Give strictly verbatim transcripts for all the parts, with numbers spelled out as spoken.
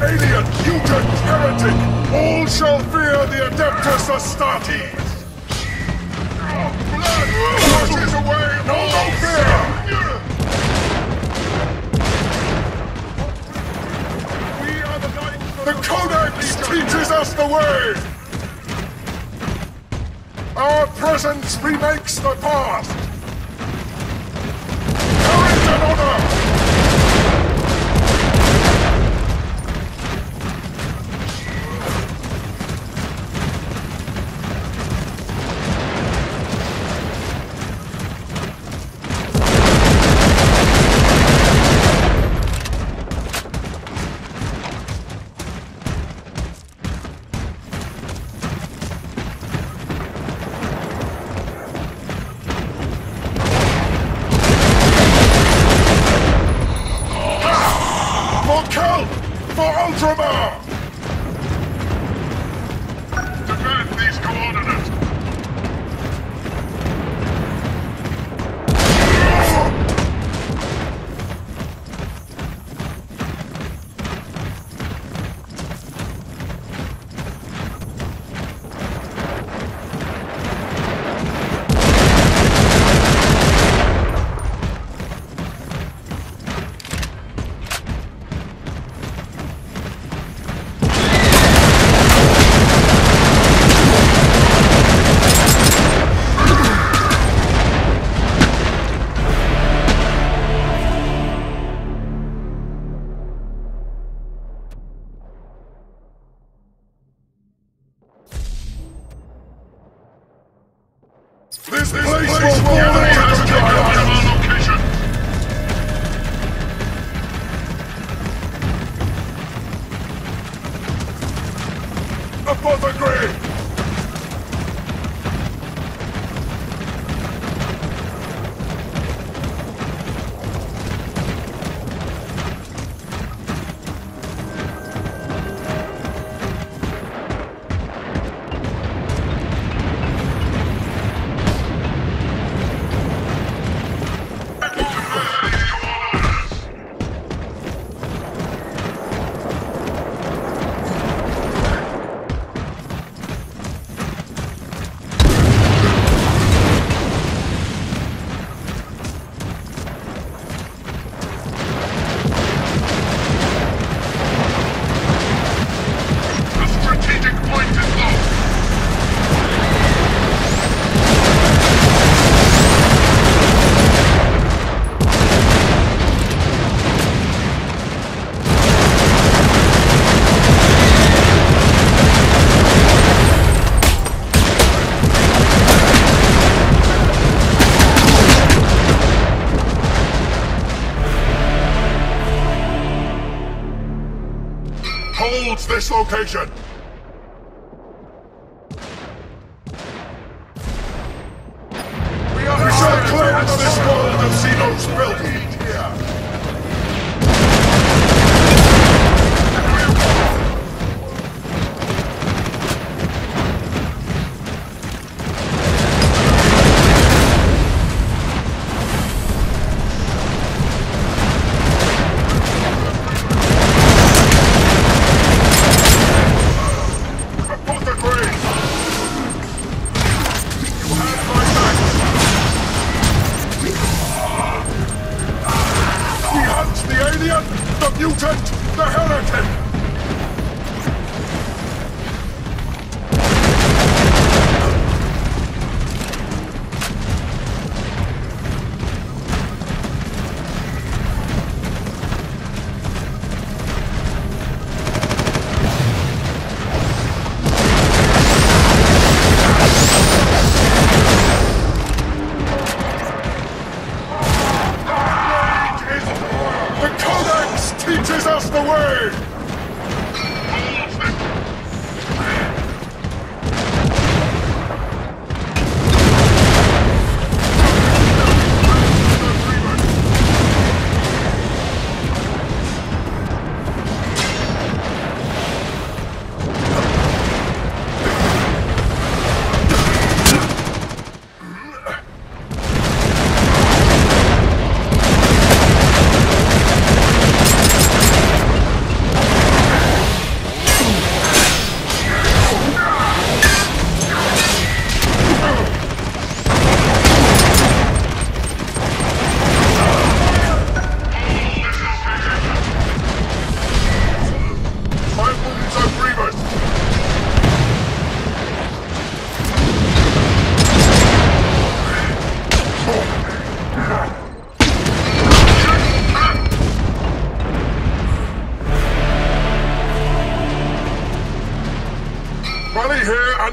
alien, mutant, heretic, all shall fear the Adeptus Astartes! Blood washes away all fear! We are the knights of the Codex teaches us the way! Our presence remakes the past! Courage and honor! Defend these coordinates! This, this place will fall into the location! Apothecary! Holds this location! We are we shall cleanse this world of Xenos filth here! The mutant! The heretic! Teaches us the way!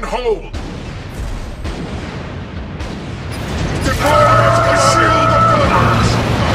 hold! Deploy the shield of deliverance!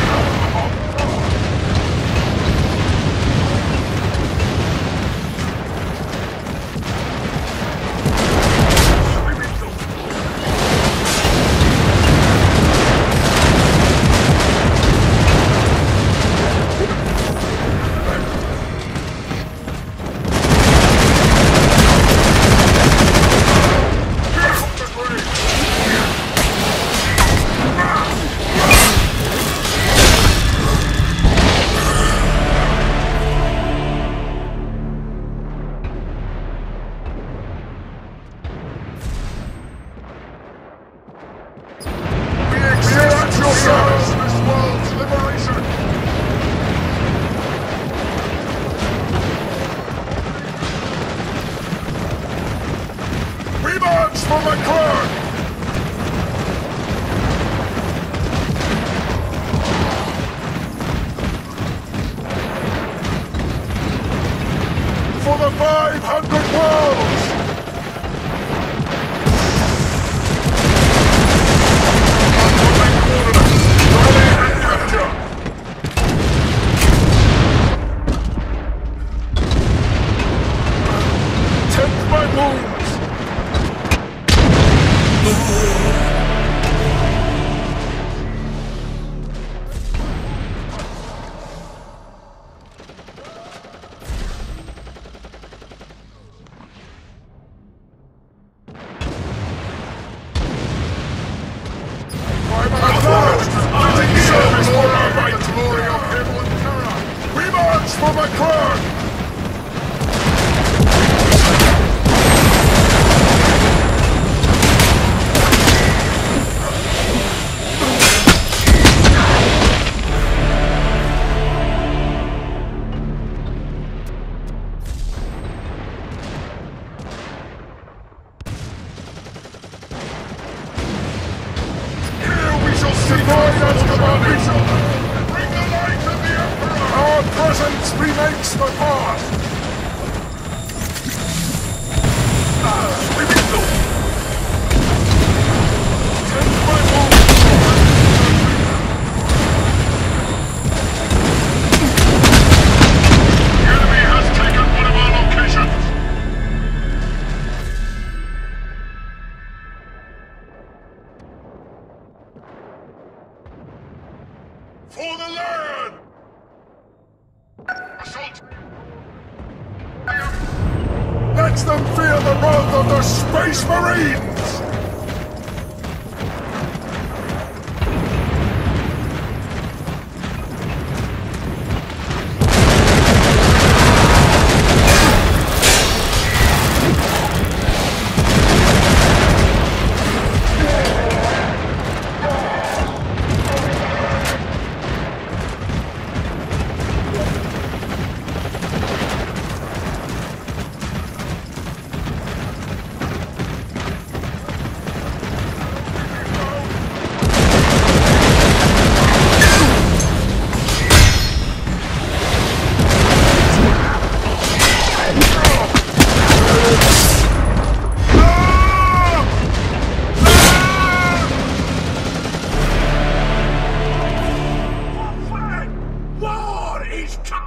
For my crown! For the five hundred worlds! Tend my wounds! For my crown! Here we shall see God's command! Bring the light of the Emperor! Our presence remakes the past! Ah, we beat them! Take my move! The enemy has taken one of our locations! For the land! Assault! Let them fear the wrath of the Space Marines! War is coming!